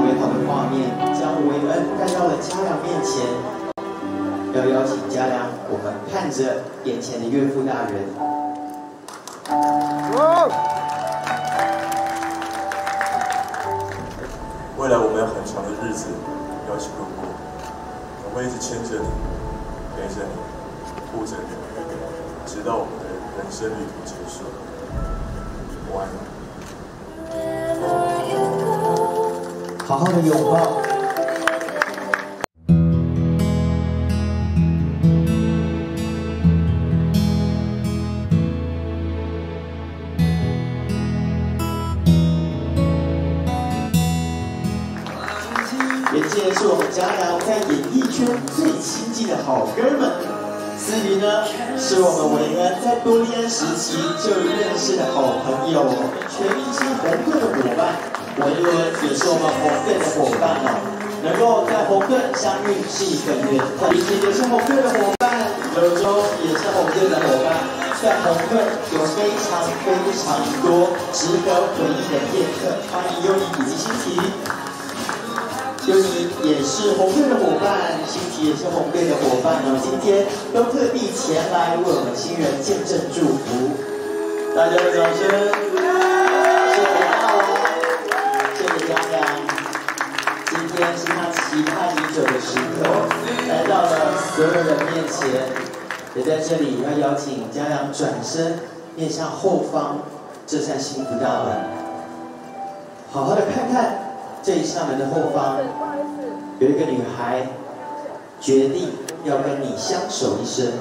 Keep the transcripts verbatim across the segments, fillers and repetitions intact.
常美好的画面，将维恩带到了嘉良面前，要邀请嘉良，我们看着眼前的岳父大人。 未来我们有很长的日子要一起度过，我会一直牵着你，陪着你，护着你，直到我们的人生旅途结束。晚安。 好好的拥抱。眼见是我们嘉良在演艺圈最亲近的好哥们，思雨呢是我们维恩在多利安时期就认识的好朋友，全明星红队的伙伴。维恩也是我们红队的伙伴哦，能够在红队相遇是一个缘分。以前也是红队的伙伴，柳州也是红队的伙伴，在红队有非常非常多值得回忆的片刻。欢迎优妮以及欣琪。优妮也是红队的伙伴，欣琪也是红队的伙伴哦。今天都特地前来为我们新人见证祝福，大家的掌声，谢谢大王，谢谢嘉良。今天是他期盼已久的时刻，来到了所有人面前，也在这里要邀请嘉良转身面向后方这扇幸福大门，好好的看看。这一扇门的后方，有一个女孩决定要跟你相守一生。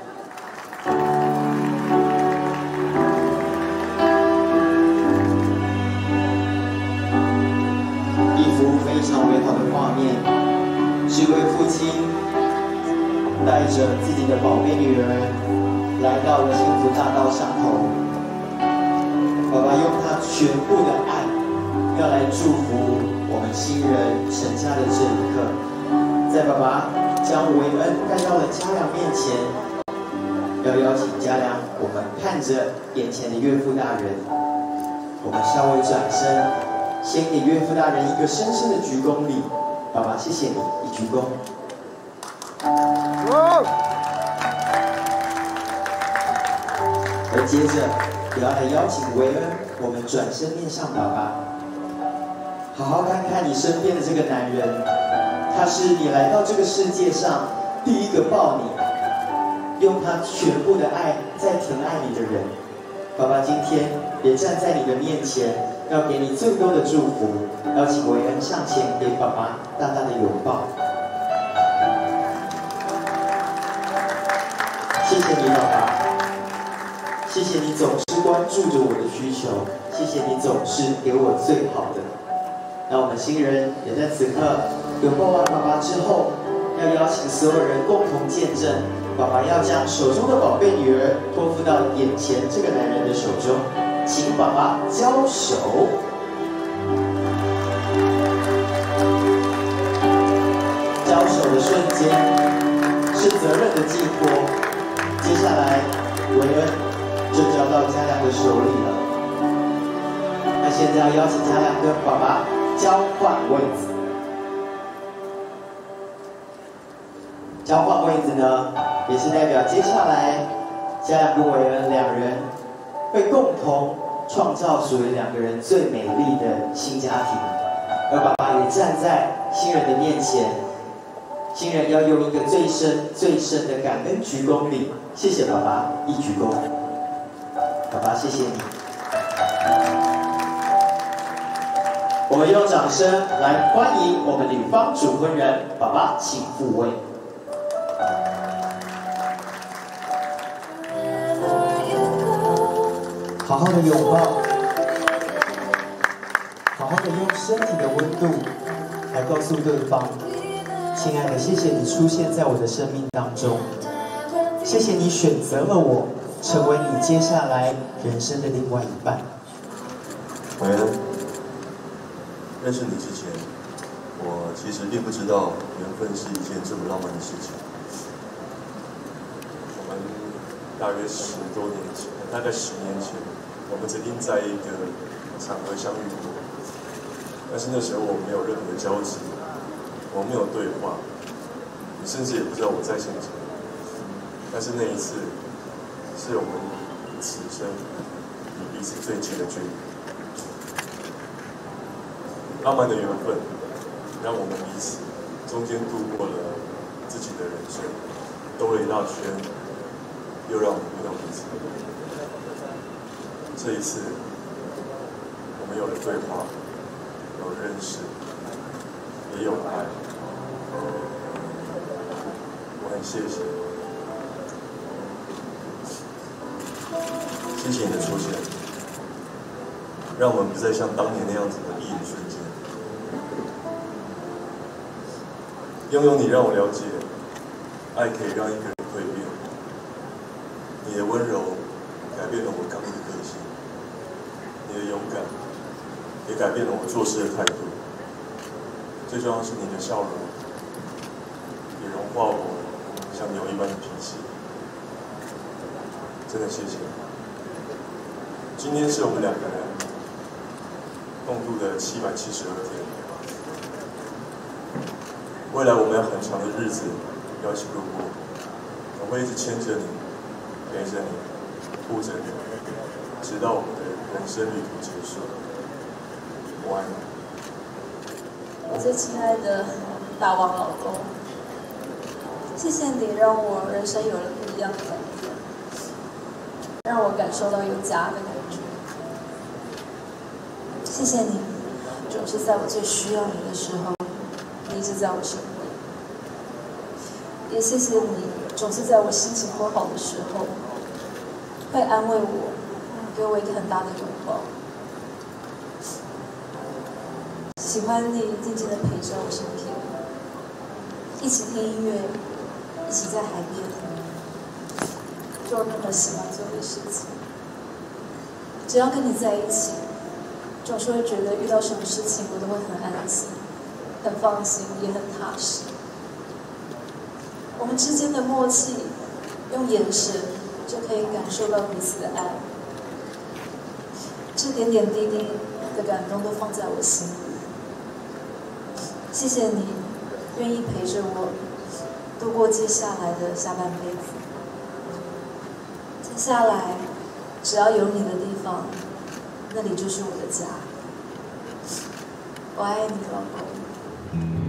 一幅非常美好的画面，是一位父亲带着自己的宝贝女儿来到了幸福大道上头，爸爸用他全部的爱。要来祝福我们新人成家的这一刻，在爸爸将维恩带到了嘉良面前，要邀请嘉良，我们看着眼前的岳父大人，我们稍微转身，先给岳父大人一个深深的鞠躬礼，爸爸谢谢你，一鞠躬。而接着也要来邀请维恩，我们转身面向爸爸。好好看看你身边的这个男人，他是你来到这个世界上第一个抱你，用他全部的爱在疼爱你的人。爸爸今天也站在你的面前，要给你最多的祝福，邀请维恩上前给爸爸大大的拥抱。谢谢你，爸爸，谢谢你总是关注着我的需求，谢谢你总是给我最好的。那我们新人也在此刻拥抱完爸爸之后，要邀请所有人共同见证，爸爸要将手中的宝贝女儿托付到眼前这个男人的手中，请爸爸交手。交手的瞬间是责任的寄托，接下来维恩就交到嘉良的手里了。那现在要邀请嘉良跟爸爸交换位置，交换位置呢，也是代表接下来嘉良跟维恩两人会共同创造属于两个人最美丽的新家庭。而爸爸也站在新人的面前，新人要用一个最深最深的感恩鞠躬礼，谢谢爸爸，一鞠躬，爸爸谢谢你。我们用掌声来欢迎我们女方主婚人，爸爸请复位。好好的拥抱，好好的用身体的温度来告诉对方，亲爱的，谢谢你出现在我的生命当中，谢谢你选择了我，成为你接下来人生的另外一半。 维恩，认识你之前，我其实并不知道缘分是一件这么浪漫的事情。我们大约十多年前，大概十年前，我们曾经在一个场合相遇过。 但是那时候我没有任何的交集，我没有对话，你甚至也不知道我在现场。但是那一次，是我们此生离彼此最近的距离。浪漫的缘分，让我们彼此中间度过了自己的人生，兜了一大圈，又让我们遇到彼此。这一次，我们有了对话，有了认识，也有了爱。我很谢谢，谢谢你的出现，让我们不再像当年那样子的一眼瞬间。拥有你，让我了解，爱可以让一个人蜕变。你的温柔改变了我刚毅的个性，你的勇敢也改变了我做事的态度。最重要是你的笑容，也融化我像牛一般的脾气。真的谢谢你。今天是我们两个人共度的七百七十二天。未来我们有很长的日子要一起度过，我会一直牵着你，陪着你，护着你，直到我们的人生旅途结束。我爱你。 我最亲爱的大王老公，谢谢你让我人生有了不一样的改变，让我感受到有家的感觉。谢谢你，总是在我最需要你的时候，你一直在我身边。也谢谢你，总是在我心情不好的时候，会安慰我，给我一个很大的拥抱。喜欢你静静地陪在我身边，一起听音乐，一起在海边做任何喜欢做的事情。只要跟你在一起，总是会觉得遇到什么事情我都会很安心、很放心，也很踏实。我们之间的默契，用眼神就可以感受到彼此的爱。这点点滴滴的感动都放在我心里。谢谢你，愿意陪着我度过接下来的下半辈子。接下来，只要有你的地方，那里就是我的家。我爱你，老公。